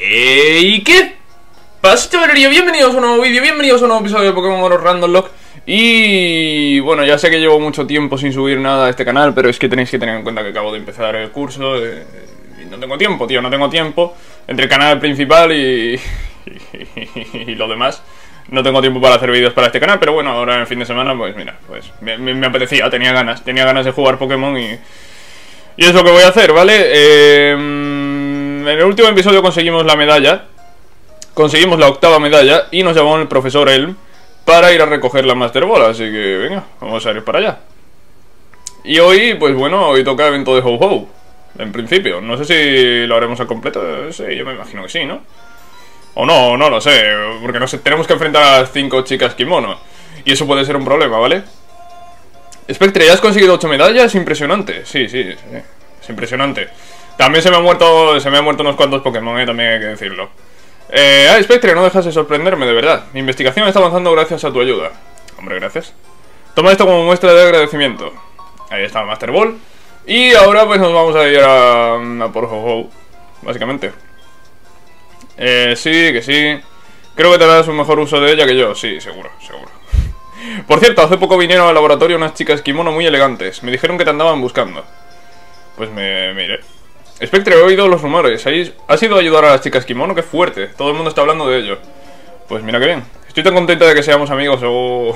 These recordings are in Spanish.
¿Y qué pasa, chavalería? Bienvenidos a un nuevo vídeo, bienvenidos a un nuevo episodio de Pokémon Oro Random Lock. Y bueno, ya sé que llevo mucho tiempo sin subir nada a este canal, pero es que tenéis que tener en cuenta que acabo de empezar el curso y no tengo tiempo, tío, no tengo tiempo. Entre el canal principal y lo demás, no tengo tiempo para hacer vídeos para este canal, pero bueno, ahora en el fin de semana, pues mira, pues me apetecía, tenía ganas de jugar Pokémon y es lo que voy a hacer, ¿vale? En el último episodio conseguimos la medalla, conseguimos la 8ª medalla y nos llamó el profesor Elm para ir a recoger la Master Ball, así que venga, vamos a ir para allá. Y hoy, pues bueno, hoy toca evento de Ho-Ho, en principio, no sé si lo haremos al completo, sí, yo me imagino que sí, ¿no? O no, no lo sé, porque no sé, tenemos que enfrentar a las 5 chicas kimono y eso puede ser un problema, ¿vale? Spectre, ya has conseguido 8 medallas, impresionante, sí, es impresionante. También se me han muerto unos cuantos Pokémon, también hay que decirlo. Spectre, no dejas de sorprenderme, de verdad. Mi investigación está avanzando gracias a tu ayuda. Hombre, gracias. Toma esto como muestra de agradecimiento. Ahí está la Master Ball. Y ahora pues nos vamos a ir a por Ho-Ho, básicamente. Sí, que sí. Creo que te darás un mejor uso de ella que yo. Sí, seguro. Por cierto, hace poco vinieron al laboratorio unas chicas kimono muy elegantes. Me dijeron que te andaban buscando. Pues me iré. Spectre, he oído los rumores. ¿Has ido a ayudar a las chicas kimono? ¡Qué fuerte! Todo el mundo está hablando de ello. Pues mira qué bien. Estoy tan contenta de que seamos amigos. Un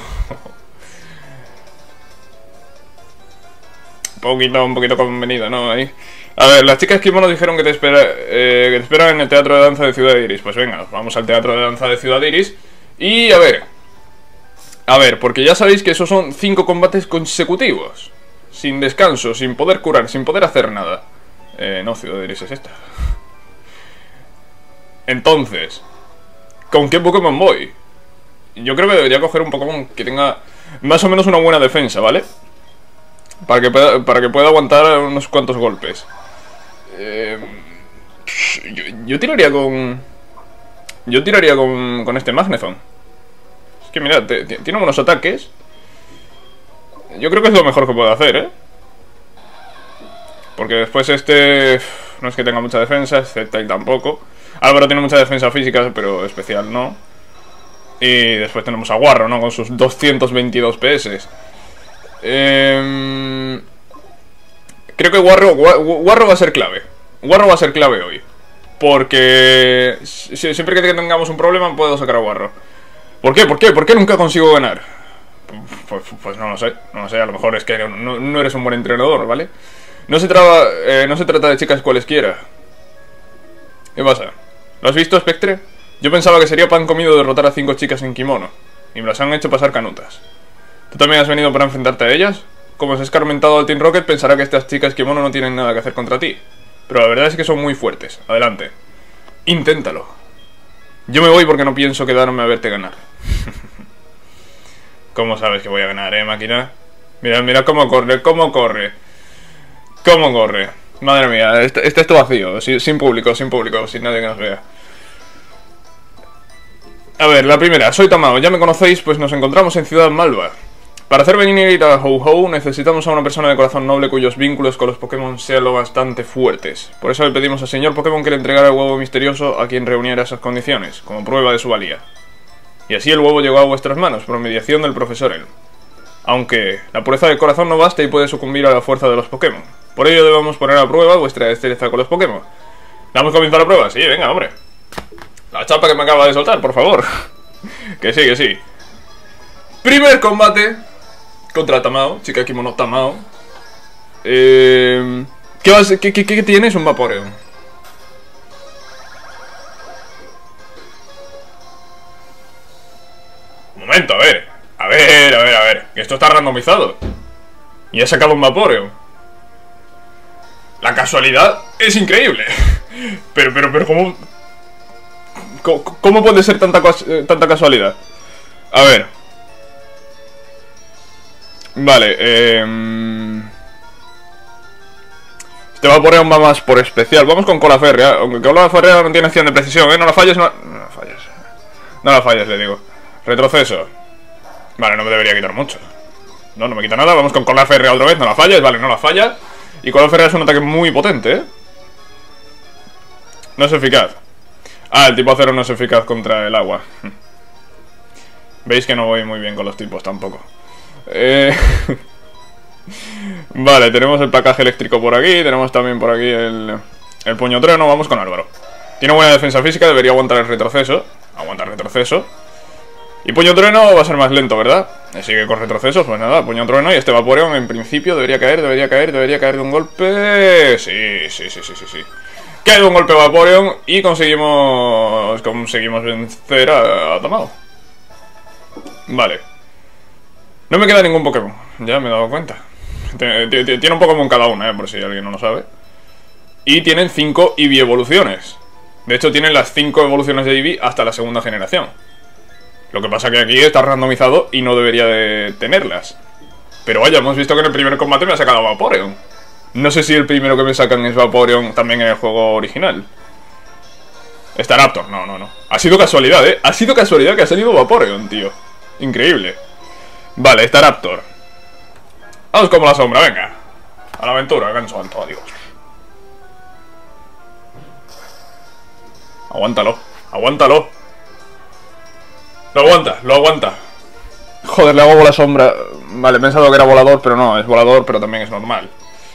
poquito convenido, ¿no? Ahí. A ver, las chicas kimono dijeron que te esperan en el Teatro de Danza de Ciudad Iris. Pues venga, vamos al Teatro de Danza de Ciudad Iris. Y a ver, porque ya sabéis que esos son 5 combates consecutivos. Sin descanso, sin poder curar, sin poder hacer nada. No, Ciudad Iris es esta. Entonces, ¿con qué Pokémon voy? Yo creo que debería coger un Pokémon que tenga más o menos una buena defensa, ¿vale? Para que pueda aguantar unos cuantos golpes. Yo tiraría con... con este Magneton. Es que mira, tiene buenos ataques. Yo creo que es lo mejor que puedo hacer, ¿eh? Porque después no es que tenga mucha defensa, Sceptile tampoco. Álvaro tiene mucha defensa física, pero especial no. Y después tenemos a Warro, ¿no? Con sus 222 PS. Creo que Warro va a ser clave. Warro va a ser clave hoy. Porque siempre que tengamos un problema puedo sacar a Warro. ¿Por qué? ¿Por qué nunca consigo ganar? Pues no lo sé. No lo sé, a lo mejor es que no eres un buen entrenador, ¿vale? No se trata de chicas cualesquiera. ¿Qué pasa? ¿Lo has visto, Spectre? Yo pensaba que sería pan comido derrotar a 5 chicas en kimono. Y me las han hecho pasar canutas. ¿Tú también has venido para enfrentarte a ellas? Como has escarmentado al Team Rocket, pensará que estas chicas kimono no tienen nada que hacer contra ti. Pero la verdad es que son muy fuertes. Adelante. Inténtalo. Yo me voy porque no pienso quedarme a verte ganar. ¿Cómo sabes que voy a ganar, máquina? Mira cómo corre, ¿Cómo corre? Madre mía, este es todo vacío, sin público, sin nadie que nos vea. A ver, la primera, soy Tamao, ya me conocéis, pues nos encontramos en Ciudad Malva. Para hacer venir a Ho-Ho necesitamos a una persona de corazón noble cuyos vínculos con los Pokémon sean lo bastante fuertes. Por eso le pedimos al señor Pokémon que le entregara el huevo misterioso a quien reuniera esas condiciones, como prueba de su valía. Y así el huevo llegó a vuestras manos, por mediación del profesor Elm. Aunque la pureza del corazón no basta y puede sucumbir a la fuerza de los Pokémon. Por ello debemos poner a prueba vuestra destreza con los Pokémon. ¿Damos comienzo a la prueba? Sí, venga, hombre. La chapa que me acaba de soltar, por favor. Que sí. Primer combate contra Tamao, chica kimono Tamao. ¿Qué tienes? Un Vaporeon. Un momento, a ver, que esto está randomizado. Y he sacado un Vaporeon. La casualidad es increíble. Pero ¿cómo puede ser tanta casualidad? A ver. Vale, este Vaporeon va más por especial. Vamos con Cola Férrea. Aunque Cola Férrea no tiene acción de precisión, ¿eh? No la falles, No la falles, le digo. Retroceso. Vale, no me debería quitar mucho. No me quita nada. Vamos con Cola Férrea otra vez. No la falles, vale, no la falla. Y Cola Férrea es un ataque muy potente, ¿eh? No es eficaz. Ah, el tipo acero no es eficaz contra el agua. Veis que no voy muy bien con los tipos tampoco. Vale, tenemos el placaje eléctrico por aquí. Tenemos también por aquí el puño trueno. Vamos con Álvaro. Tiene buena defensa física, debería aguantar el retroceso. Aguanta el retroceso. Y puño trueno va a ser más lento, ¿verdad? Sigue con retrocesos, pues nada, puño trueno. Y este Vaporeon en principio debería caer de un golpe. Sí. Cae de un golpe Vaporeon y conseguimos vencer a Tamao. Vale. No me queda ningún Pokémon, ya me he dado cuenta. Tiene un Pokémon cada una, por si alguien no lo sabe. Y tienen 5 Eevee evoluciones. De hecho tienen las 5 evoluciones de Eevee hasta la segunda generación. Lo que pasa que aquí está randomizado y no debería de tenerlas. Pero vaya, hemos visto que en el primer combate me ha sacado Vaporeon. No sé si el primero que me sacan es Vaporeon también en el juego original. Staraptor, no. Ha sido casualidad, Ha sido casualidad que ha salido Vaporeon, tío. Increíble. Vale, Staraptor. Vamos como la sombra, venga. A la aventura, gancho alto, adiós. Aguántalo. Lo aguanta. Joder, le hago bola sombra. Vale, he pensado que era volador, pero no, es volador, pero también es normal.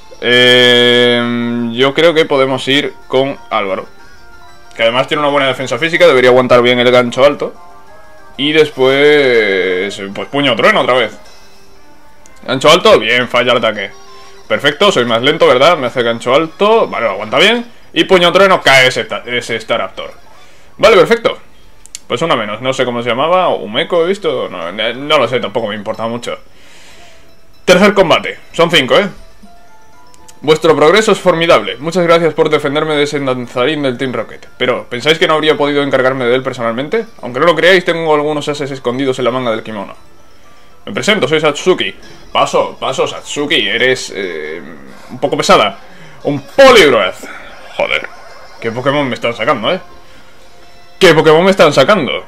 Yo creo que podemos ir con Álvaro, que además tiene una buena defensa física, debería aguantar bien el gancho alto. Y después, pues puño trueno otra vez. Gancho alto, bien, falla el ataque. Perfecto, soy más lento, ¿verdad? Me hace gancho alto, vale, lo aguanta bien. Y puño trueno, cae ese Staraptor. Vale, perfecto. Pues una menos, no sé cómo se llamaba. Umeko he visto, no lo sé, tampoco me importa mucho. Tercer combate, son 5, Vuestro progreso es formidable. Muchas gracias por defenderme de ese danzarín del Team Rocket. Pero, ¿pensáis que no habría podido encargarme de él personalmente? Aunque no lo creáis, tengo algunos ases escondidos en la manga del kimono. Me presento, soy Satsuki. Paso, Satsuki, eres un poco pesada. Un Poliwrath. Joder, qué Pokémon me están sacando, ¿Qué Pokémon me están sacando?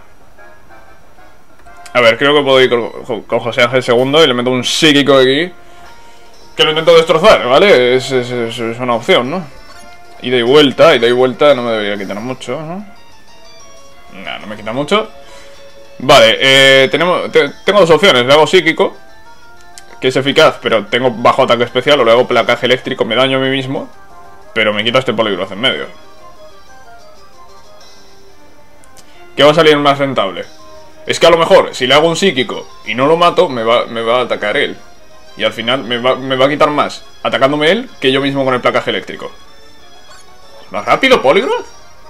A ver, creo que puedo ir con José Ángel II y le meto un psíquico aquí, que lo intento destrozar, ¿vale? Es una opción, ¿no? Ida y vuelta no me debería quitar mucho, ¿no? No me quita mucho. Vale, tengo dos opciones. Le hago psíquico, que es eficaz, pero tengo bajo ataque especial. O le hago placaje eléctrico, me daño a mí mismo, pero me quita este Poliwrath en medio. ¿Qué va a salir más rentable? Es que a lo mejor, si le hago un psíquico y no lo mato, me va a atacar él. Y al final me va a quitar más atacándome él que yo mismo con el placaje eléctrico. ¿Más rápido, Poliwrath?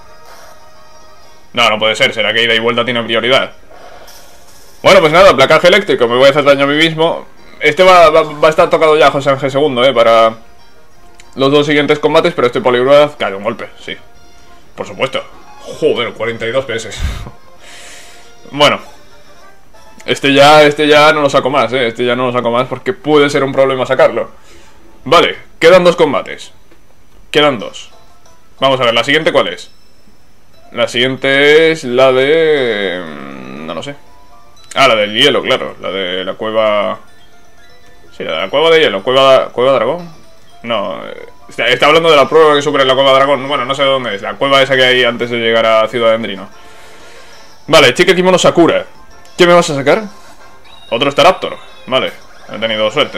No puede ser, será que ida y vuelta tiene prioridad. Bueno, pues nada, placaje eléctrico, me voy a hacer daño a mí mismo. Este va a estar tocado ya José Ángel II, para los dos siguientes combates, pero este Poliwrath cae de un golpe, sí. Por supuesto. Joder, 42 PS. Bueno. Este ya no lo saco más, Este ya no lo saco más porque puede ser un problema sacarlo. Vale, quedan 2 combates. Quedan 2. Vamos a ver, ¿la siguiente cuál es? La siguiente es la de... no lo sé. Ah, la del hielo, claro. La de la cueva... Sí, la de la cueva de hielo. ¿Cueva dragón? No, está hablando de la prueba que supera en la cueva dragón. Bueno, no sé dónde es. La cueva esa que hay antes de llegar a Ciudad Dendrino. Vale, chica kimono Sakura. ¿Qué me vas a sacar? Otro Staraptor. Vale, he tenido suerte.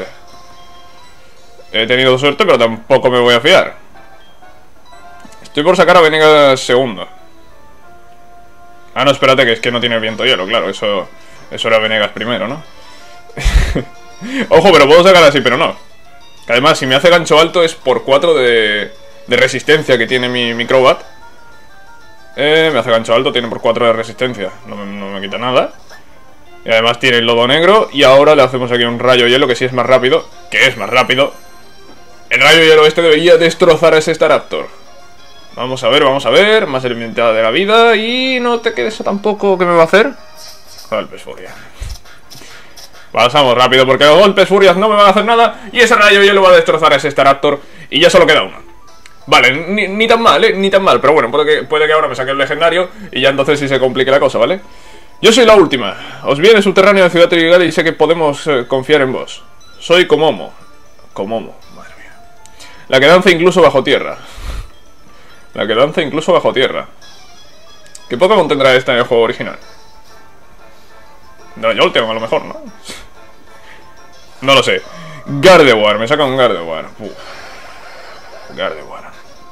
Pero tampoco me voy a fiar. Estoy por sacar a Venegas II. Ah, no, espérate, que es que no tiene viento hielo, claro. Eso era Venegas primero, ¿no? Ojo, pero puedo sacar así, pero no. Que además, si me hace gancho alto es por 4 de resistencia que tiene mi Crobat. Me hace gancho alto, tiene por 4 de resistencia. No me quita nada. Y además tiene el lodo negro. Y ahora le hacemos aquí un rayo hielo, que sí es más rápido. Que es más rápido. El rayo hielo este debería destrozar a ese Staraptor. Vamos a ver. Más limitada de la vida. Y no te quedes tampoco. ¿Qué me va a hacer? Golpes furia. Pasamos rápido porque los golpes furias no me van a hacer nada. Y ese rayo hielo va a destrozar a ese Staraptor. Y ya solo queda uno. Vale, ni tan mal, ni tan mal. Pero bueno, puede que ahora me saque el legendario. Y ya entonces sí se complique la cosa, ¿vale? Yo soy la última. Os vi en el subterráneo de Ciudad Trigal y sé que podemos confiar en vos. Soy Komomo. Komomo, madre mía. La que danza incluso bajo tierra. ¿Qué Pokémon tendrá esta en el juego original? No, yo lo tengo a lo mejor, ¿no? No lo sé. Gardevoir, me saca un Gardevoir. Gardevoir.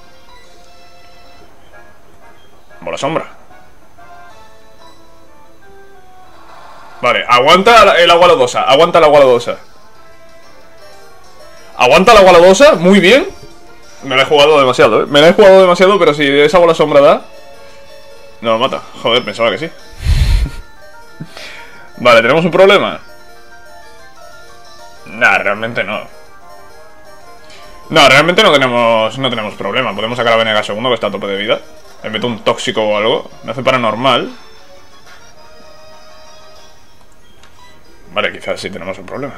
Bola sombra. Vale, aguanta el agua lodosa. Aguanta el agua lodosa. Aguanta el agua lodosa, muy bien. Me la he jugado demasiado, ¿eh? Me la he jugado demasiado, pero si esa bola sombra da... No lo mata. Joder, pensaba que sí. Vale, ¿tenemos un problema? Nah, realmente no. No, realmente no tenemos problema. Podemos sacar a Venega segundo, que está a tope de vida. Le meto un tóxico o algo. Me hace paranormal. Vale, quizás sí tenemos un problema.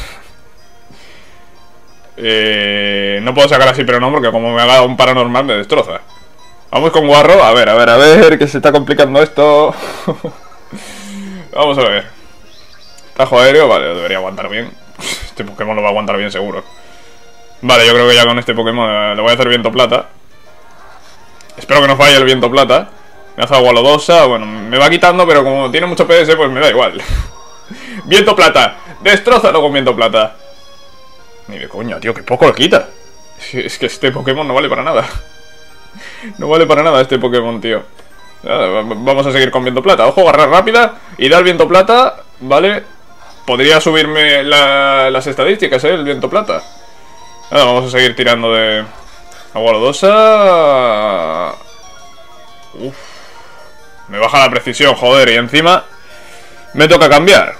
No puedo sacar así, pero no, porque como me haga un paranormal me destroza. Vamos con Guarro. A ver, que se está complicando esto. Vamos a ver. Tajo aéreo, vale, lo debería aguantar bien. Este Pokémon lo va a aguantar bien seguro. Vale, yo creo que ya con este Pokémon le voy a hacer viento plata. Espero que no falle el viento plata. Me hace agua lodosa, bueno, me va quitando, pero como tiene mucho PS, pues me da igual. Viento plata, destrózalo con viento plata. Ni de coña, tío, que poco lo quita. Es que este Pokémon no vale para nada. No vale para nada este Pokémon, tío. Nada, vamos a seguir con viento plata. Ojo, barra rápida y dar viento plata, ¿vale? Podría subirme las estadísticas, el viento plata. Nada, vamos a seguir tirando de agua lodosa. Uf. Me baja la precisión, joder, y encima me toca cambiar.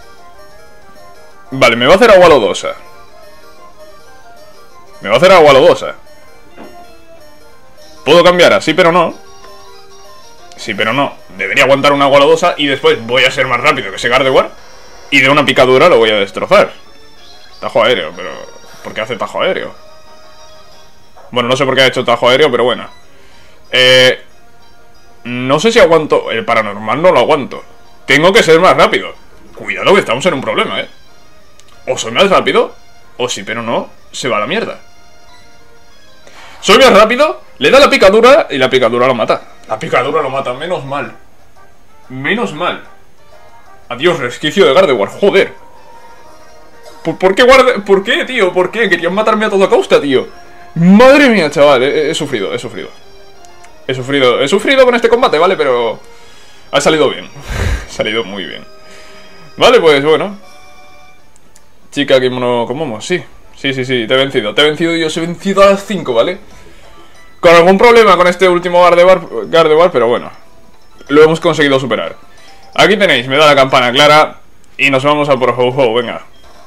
Vale, me va a hacer agua lodosa. Me va a hacer agua lodosa. Puedo cambiar así, pero no. Sí, pero no. Debería aguantar una agua lodosa y después voy a ser más rápido que ese Gardevoir. Y de una picadura lo voy a destrozar. Tajo aéreo, pero... ¿por qué hace tajo aéreo? Bueno, no sé por qué ha hecho tajo aéreo, pero bueno. No sé si aguanto... El paranormal no lo aguanto. Tengo que ser más rápido. Cuidado que estamos en un problema, O soy más rápido, o sí, pero no, se va a la mierda. Soy más rápido, le da la picadura y la picadura lo mata. La picadura lo mata, menos mal. Menos mal. Adiós, resquicio de Gardevoir, joder. ¿Por qué ¿Por qué, tío? ¿Por qué? Querían matarme a toda costa, tío. Madre mía, chaval, he sufrido. He sufrido con este combate, ¿vale? Pero ha salido bien. Ha salido muy bien. Vale, pues bueno. Chica, kimono con momo, sí. Sí, te he vencido. Te he vencido y os he vencido a las 5, ¿vale? Con algún problema con este último Gardevoir, pero bueno. Lo hemos conseguido superar. Aquí tenéis, me da la campana clara. Y nos vamos a por Ho-Ho, venga.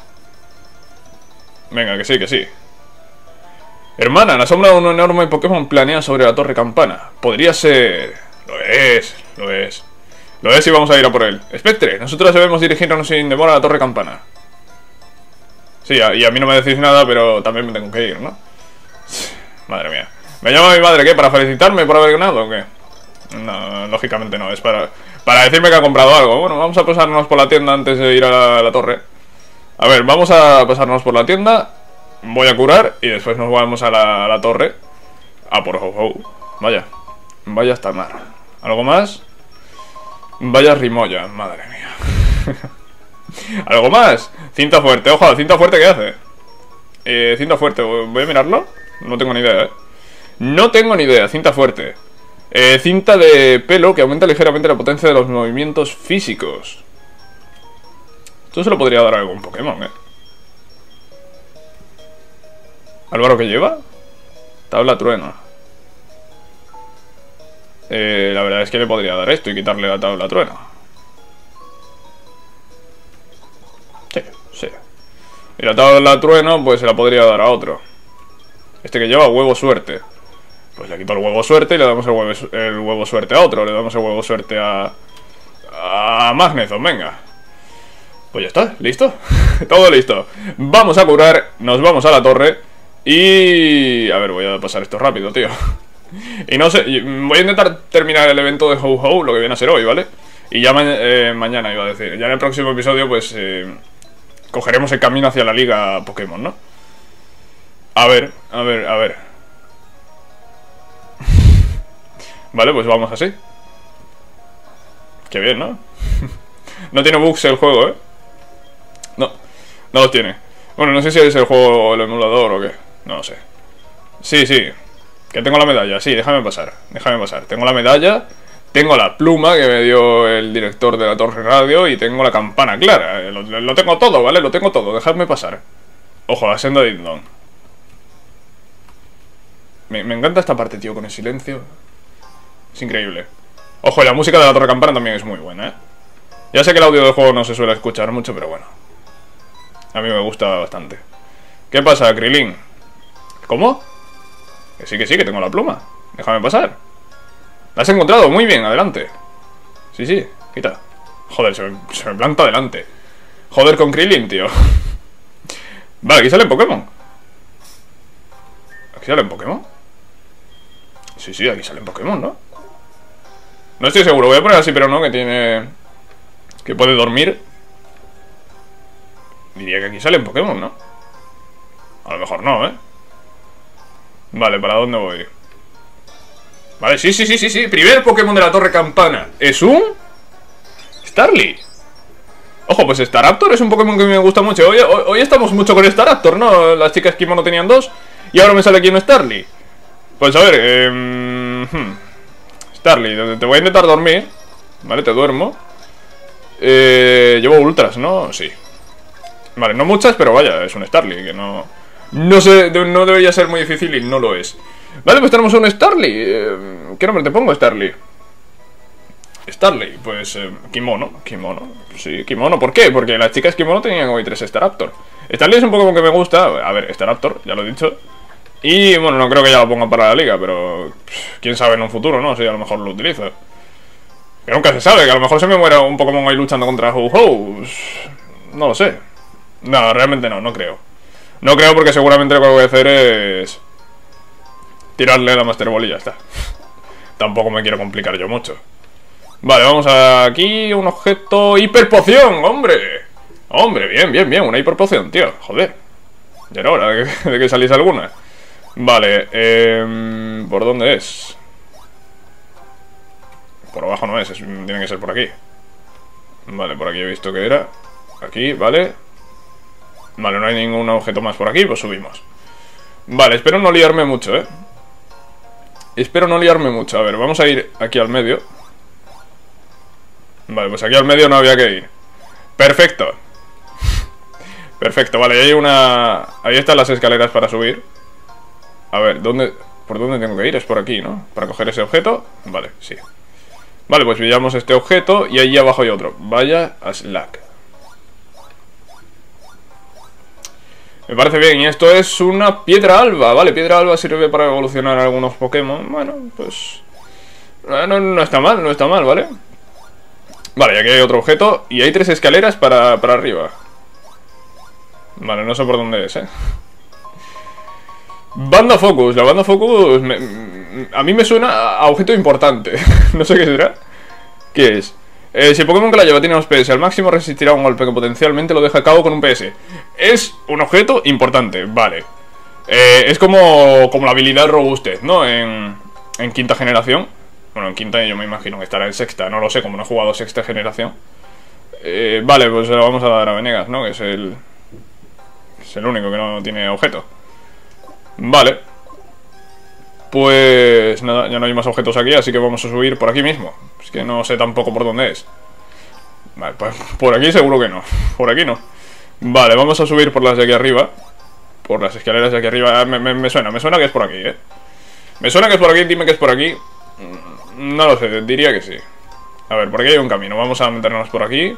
Venga, que sí. Hermana, la sombra de un enorme Pokémon planea sobre la torre campana. Podría ser... Lo es y vamos a ir a por él. Spectre, nosotros debemos dirigirnos sin demora a la torre campana. Sí, y a mí no me decís nada, pero también me tengo que ir, ¿no? Madre mía. ¿Me llama mi madre qué? ¿Para felicitarme por haber ganado o qué? No, lógicamente no, es para decirme que ha comprado algo. Bueno, vamos a pasarnos por la tienda antes de ir a la torre. A ver, vamos a pasarnos por la tienda. Voy a curar y después nos vamos a la torre. A por Ho-Ho. Vaya hasta mar. ¿Algo más? Vaya rimolla, madre mía. ¿Algo más? Cinta fuerte, ojo, la cinta fuerte, ¿qué hace? Cinta fuerte, ¿voy a mirarlo? No tengo ni idea, No tengo ni idea, cinta fuerte. Cinta de pelo que aumenta ligeramente la potencia de los movimientos físicos. Esto se lo podría dar a algún Pokémon, ¿Álvaro qué lleva? Tabla trueno. La verdad es que le podría dar esto y quitarle la tabla trueno. Sí. Y la tabla trueno, pues se la podría dar a otro. Este que lleva huevo suerte. Pues le quito el huevo suerte y le damos el huevo suerte a otro. Le damos el huevo suerte a Magneton, venga. Pues ya está, listo. Todo listo. Vamos a curar, nos vamos a la torre. Y... a ver, voy a pasar esto rápido, tío. Y no sé, voy a intentar terminar el evento de Ho-Ho, lo que viene a ser hoy, ¿vale? Y ya mañana iba a decir. Ya en el próximo episodio, pues... cogeremos el camino hacia la liga Pokémon, ¿no? A ver. Vale, pues vamos así. Qué bien, ¿no? No tiene bugs el juego, ¿eh? No, no los tiene. Bueno, no sé si es el juego o el emulador o qué. No lo sé. Sí, sí. Que tengo la medalla. Sí, déjame pasar. Déjame pasar. Tengo la medalla. Tengo la pluma que me dio el director de la Torre Radio. Y tengo la campana clara. Lo tengo todo, ¿vale? Lo tengo todo. Dejadme pasar. Ojo, la senda de Dindon. Me encanta esta parte, tío, con el silencio. Es increíble. Ojo, y la música de la Torre Campana también es muy buena, ¿eh? Ya sé que el audio del juego no se suele escuchar mucho, pero bueno. A mí me gusta bastante. ¿Qué pasa, Krilin? ¿Cómo? Que sí, que tengo la pluma. Déjame pasar. La has encontrado, muy bien, adelante. Sí, sí, quita. Joder, se me planta adelante. Joder con Krilin, tío. Vale, aquí salen Pokémon. ¿Aquí salen Pokémon? Sí, sí, aquí salen Pokémon, ¿no? No estoy seguro, voy a poner así, pero no, que tiene... que puede dormir. Diría que aquí salen Pokémon, ¿no? A lo mejor no, ¿eh? Vale, ¿para dónde voy? Vale, sí. Primer Pokémon de la Torre Campana. ¿Es un? Starly. Ojo, pues Staraptor es un Pokémon que me gusta mucho. Hoy estamos mucho con Staraptor, ¿no? Las chicas Kimono tenían dos. Y ahora me sale aquí un Starly. Pues a ver, Starly, te voy a intentar dormir. Vale, te duermo. Llevo ultras, ¿no? Sí. Vale, no muchas, pero vaya, es un Starly. Que no... no sé, no debería ser muy difícil y no lo es. Vale, pues tenemos un Starly. ¿Qué nombre te pongo, Starly? Starly, pues Kimono. Sí, Kimono, ¿por qué? Porque las chicas Kimono tenían hoy 3 Staraptor. Starly es un Pokémon que me gusta. A ver, Staraptor, ya lo he dicho. Y bueno, no creo que ya lo ponga para la liga, pero quién sabe en un futuro, ¿no? Si a lo mejor lo utilizo. Que nunca se sabe, que a lo mejor se me muera un Pokémon ahí luchando contra Ho-Ho. No lo sé. No, realmente no creo. No creo porque seguramente lo que voy a hacer es tirarle la Master Ball y ya está. Tampoco me quiero complicar yo mucho. Vale, vamos aquí, un objeto... ¡Hiperpoción! ¡Hombre! Hombre, bien, una hiperpoción, tío. Joder. Ya era hora de que saliese alguna. Vale, ¿por dónde es? Por abajo no es, tiene que ser por aquí. Vale, por aquí he visto que era. Aquí, vale. Vale, no hay ningún objeto más por aquí, pues subimos. Vale, espero no liarme mucho, Espero no liarme mucho. A ver, vamos a ir aquí al medio. Vale, pues aquí al medio no había que ir. Perfecto. Perfecto, vale, hay una... ahí están las escaleras para subir. A ver, ¿por dónde tengo que ir? Es por aquí, ¿no? Para coger ese objeto. Vale, sí. Vale, pues pillamos este objeto y allí abajo hay otro. Vaya a Slack. Me parece bien, y esto es una piedra alba. Vale, piedra alba sirve para evolucionar algunos Pokémon. Bueno, pues... no está mal, ¿vale? Vale, y aquí hay otro objeto y hay 3 escaleras para arriba. Vale, no sé por dónde es, Banda Focus, la banda Focus a mí me suena a objeto importante. No sé qué será. ¿Qué es? Si el Pokémon que la lleva tiene 2 PS al máximo, resistirá un golpe que potencialmente lo deja a cabo con un PS. Es un objeto importante, vale. Es como la habilidad Robustez, ¿no? En quinta generación. Bueno, en quinta yo me imagino que estará en sexta. No lo sé, como no he jugado sexta generación. Vale, pues se lo vamos a dar a Venegas, ¿no? Que es el único que no tiene objeto. Vale. Pues nada, ya no hay más objetos aquí, así que vamos a subir por aquí mismo. Es que no sé tampoco por dónde es. Vale, pues por aquí seguro que no. Por aquí no. Vale, vamos a subir por las de aquí arriba. Por las escaleras de aquí arriba. Me suena que es por aquí, Me suena que es por aquí, dime que es por aquí. No lo sé, diría que sí. A ver, por aquí hay un camino, vamos a meternos por aquí.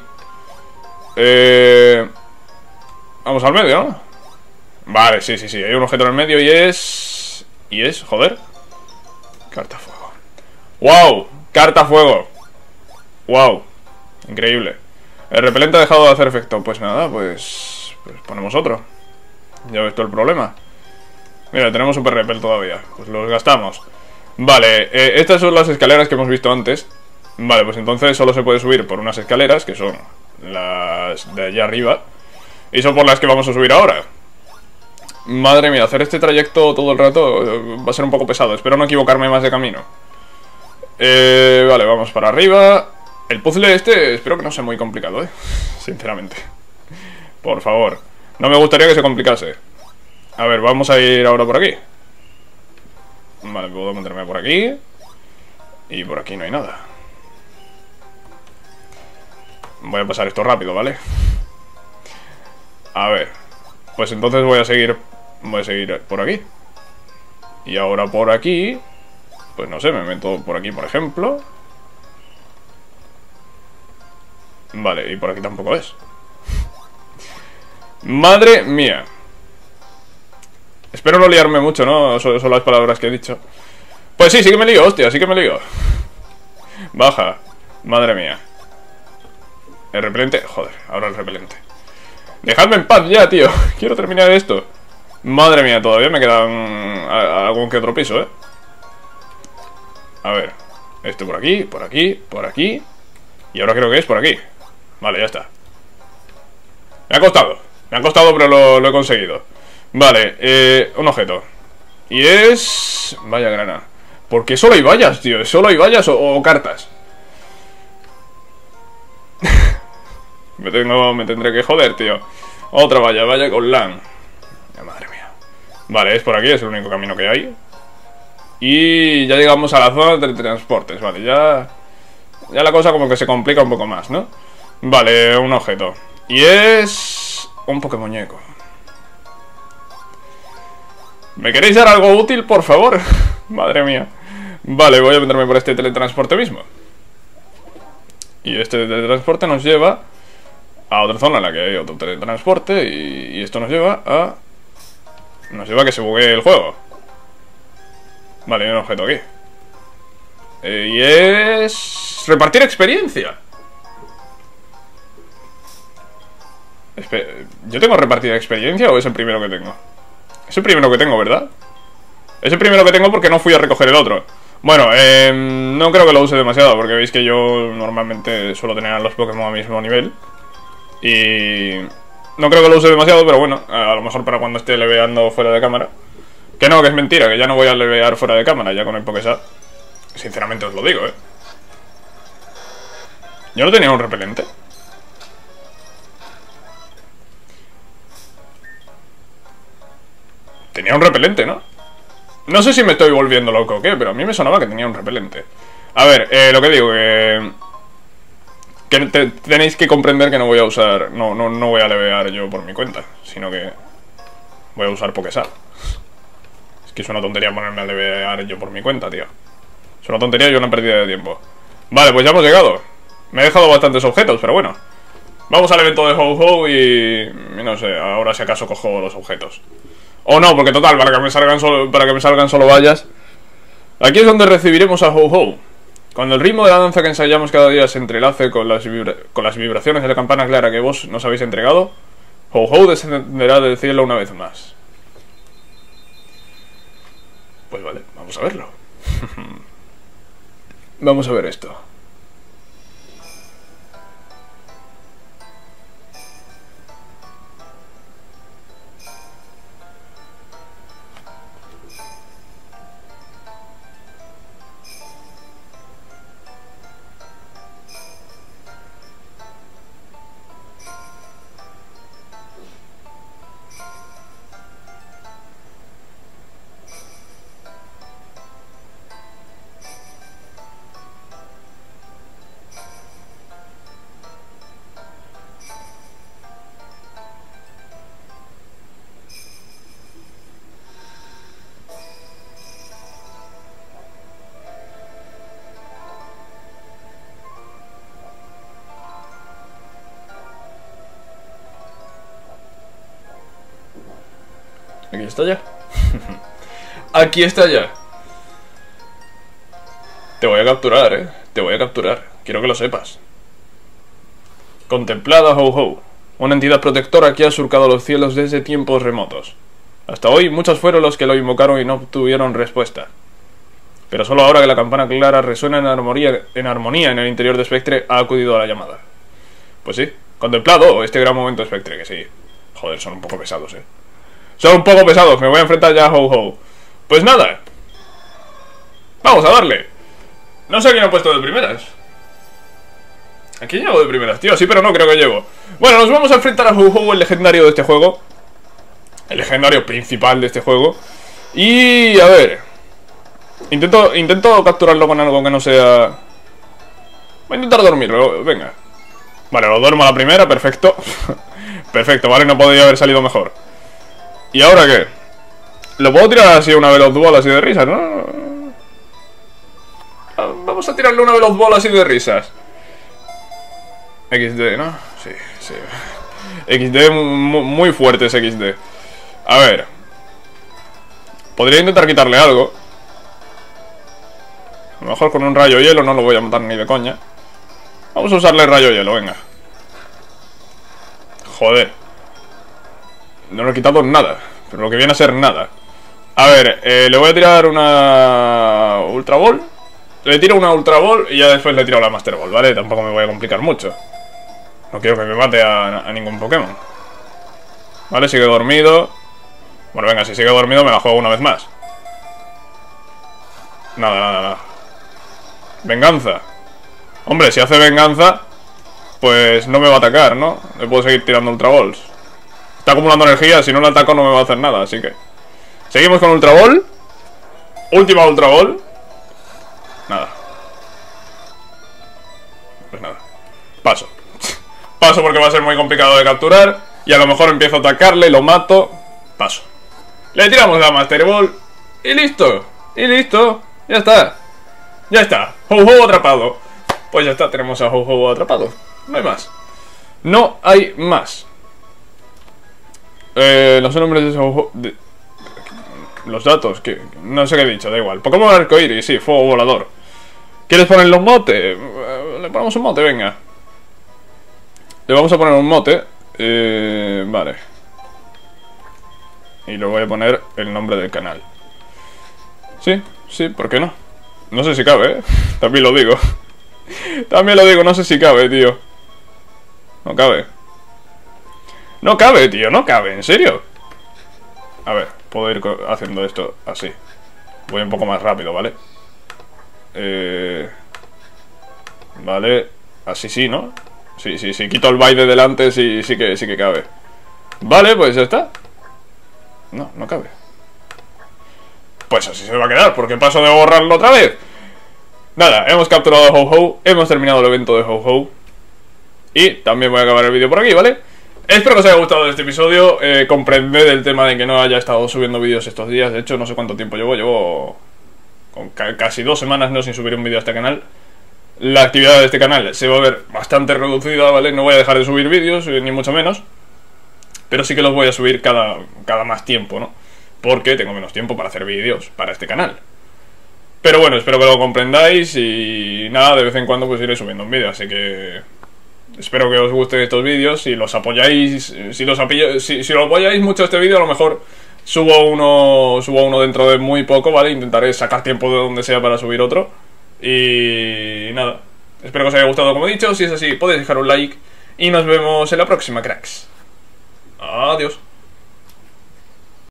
Vamos al medio, ¿no? Vale, sí, hay un objeto en el medio y es... joder. Carta fuego. ¡Wow! Carta fuego. ¡Wow! Increíble. El repelente ha dejado de hacer efecto. Pues nada, pues ponemos otro. Ya ves todo el problema. Mira, tenemos super repel todavía. Pues los gastamos. Vale, estas son las escaleras que hemos visto antes. Vale, pues entonces solo se puede subir por unas escaleras, que son las de allá arriba. Y son por las que vamos a subir ahora. Madre mía, hacer este trayecto todo el rato va a ser un poco pesado. Espero no equivocarme más de camino. Vale, vamos para arriba. El puzzle este espero que no sea muy complicado, sinceramente. Por favor. No me gustaría que se complicase. A ver, vamos a ir ahora por aquí. Vale, puedo meterme por aquí. Y por aquí no hay nada. Voy a pasar esto rápido, ¿vale? A ver. Pues entonces voy a seguir por aquí. Y ahora por aquí, pues no sé, me meto por aquí, por ejemplo. Vale, y por aquí tampoco es. Madre mía. Espero no liarme mucho, ¿no? Son las palabras que he dicho. Pues sí, sí que me lío, hostia, sí que me lío. Baja. Madre mía. El repelente... Joder, ahora el repelente. Dejadme en paz ya, tío. Quiero terminar esto. Madre mía, todavía me quedan algún que otro piso, A ver. Esto por aquí, por aquí, por aquí. Y ahora creo que es por aquí. Vale, ya está. Me ha costado, pero lo he conseguido. Vale, un objeto. Y es... Vaya grana. ¿Por qué solo hay vallas, tío? ¿Solo hay vallas o cartas? me tendré que joder, tío. Otra valla con LAN. Madre mía. Vale, es por aquí, es el único camino que hay. Y ya llegamos a la zona de transportes. Vale, ya la cosa como que se complica un poco más, ¿no? Vale, un objeto. Y es... un Pokémoñeco. ¿Me queréis dar algo útil, por favor? Madre mía. Vale, voy a meterme por este teletransporte mismo. Y este teletransporte nos lleva a otra zona en la que hay otro teletransporte. Y esto nos lleva a... que se buguee el juego. Vale, hay un objeto aquí. Y es... repartir experiencia. ¿Yo tengo repartida experiencia o es el primero que tengo? Es el primero que tengo, ¿verdad? Es el primero que tengo porque no fui a recoger el otro. Bueno, no creo que lo use demasiado, porque veis que yo normalmente suelo tener a los Pokémon a mismo nivel. Y... no creo que lo use demasiado, pero bueno, a lo mejor para cuando esté leveando fuera de cámara. Que no, que es mentira, que ya no voy a levear fuera de cámara, ya con el Pokésat. Sinceramente os lo digo, Yo no tenía un repelente. Tenía un repelente, ¿no? No sé si me estoy volviendo loco o qué, pero a mí me sonaba que tenía un repelente. A ver, lo que digo, que tenéis que comprender que no voy a usar... No voy a levear yo por mi cuenta, sino que voy a usar Pokésat. Es que es una tontería ponerme a levear yo por mi cuenta, tío. Es una tontería y una pérdida de tiempo. Vale, pues ya hemos llegado. Me he dejado bastantes objetos, pero bueno. Vamos al evento de Ho-Ho y no sé, ahora si acaso cojo los objetos. O no, porque total, para que me salgan solo vallas. Aquí es donde recibiremos a Ho-Ho. Cuando el ritmo de la danza que ensayamos cada día se entrelace con las vibraciones de la campana clara que vos nos habéis entregado, Ho-Ho descenderá del cielo una vez más. Pues vale, vamos a verlo. Vamos a ver esto. Aquí está ya. Aquí está ya. Te voy a capturar, Te voy a capturar. Quiero que lo sepas. Contemplad a Ho-Ho, una entidad protectora que ha surcado los cielos desde tiempos remotos. Hasta hoy muchos fueron los que lo invocaron y no obtuvieron respuesta. Pero solo ahora que la campana clara resuena en armonía en el interior de Spectre, ha acudido a la llamada. Pues sí, contemplado este gran momento Spectre, que sí. Joder, son un poco pesados, Son un poco pesados, me voy a enfrentar ya a Ho-Ho. Pues nada. Vamos a darle. No sé quién ha puesto de primeras. Aquí llego de primeras, tío. Sí, pero no creo que llego. Bueno, nos vamos a enfrentar a Ho-Ho, el legendario de este juego. El legendario principal de este juego. Y... a ver... Intento capturarlo con algo que no sea... Voy a intentar dormirlo, venga. Vale, lo duermo a la primera, perfecto. Perfecto, vale, no podría haber salido mejor. ¿Y ahora qué? Lo puedo tirar así una Veloz Ball así de risas, ¿no? Vamos a tirarle una Veloz Ball así de risas. XD, ¿no? Sí, sí. XD muy fuerte ese XD. A ver. Podría intentar quitarle algo. A lo mejor con un rayo hielo no lo voy a matar ni de coña. Vamos a usarle rayo hielo, venga. Joder. No le he quitado nada. Pero lo que viene a ser nada. A ver, le voy a tirar una Ultra Ball. Le tiro una Ultra Ball y ya después le tiro la Master Ball, ¿vale? Tampoco me voy a complicar mucho. No quiero que me mate a ningún Pokémon. Vale, sigue dormido. Bueno, venga, si sigue dormido me la juego una vez más. Nada. Venganza. Hombre, si hace venganza, pues no me va a atacar, ¿no? Le puedo seguir tirando Ultra Balls. Está acumulando energía, si no le ataco no me va a hacer nada, así que... Seguimos con Ultra Ball. Última Ultra Ball. Nada. Pues nada. Paso. Paso porque va a ser muy complicado de capturar. Y a lo mejor empiezo a atacarle, lo mato. Paso. Le tiramos la Master Ball. Y listo. Y listo. Ya está. Ya está. Ho-Ho atrapado. Pues ya está, tenemos a Ho-Ho atrapado. No hay más. No hay más. Los nombres de Ho-Ho... Los datos, que no sé qué he dicho, da igual. Pokémon arcoíris, sí, fuego volador. ¿Quieres ponerle un mote? Le ponemos un mote, venga. Le vamos a poner un mote. Vale. Y le voy a poner el nombre del canal. Sí, ¿por qué no? No sé si cabe, ¿eh? También lo digo. También lo digo, no sé si cabe, tío. No cabe. No cabe, tío, no cabe, ¿en serio? A ver, puedo ir haciendo esto así. Voy un poco más rápido, ¿vale? Vale, así sí, ¿no? Sí, quito el byte de delante, sí que cabe. Vale, pues ya está. No cabe. Pues así se va a quedar, porque paso de borrarlo otra vez. Nada, hemos capturado a Ho-Ho, hemos terminado el evento de Ho-Ho. Y también voy a acabar el vídeo por aquí, ¿vale? Espero que os haya gustado este episodio. Comprended el tema de que no haya estado subiendo vídeos estos días. De hecho, no sé cuánto tiempo llevo con casi 2 semanas no sin subir un vídeo a este canal. La actividad de este canal se va a ver bastante reducida, ¿vale? No voy a dejar de subir vídeos, ni mucho menos. Pero sí que los voy a subir cada más tiempo, ¿no? Porque tengo menos tiempo para hacer vídeos para este canal. Pero bueno, espero que lo comprendáis y nada, de vez en cuando pues iré subiendo un vídeo, así que... Espero que os gusten estos vídeos, si los apoyáis, si lo apoyáis mucho este vídeo, a lo mejor subo uno dentro de muy poco, ¿vale? Intentaré sacar tiempo de donde sea para subir otro. Y nada, espero que os haya gustado como he dicho, si es así podéis dejar un like y nos vemos en la próxima, cracks. Adiós.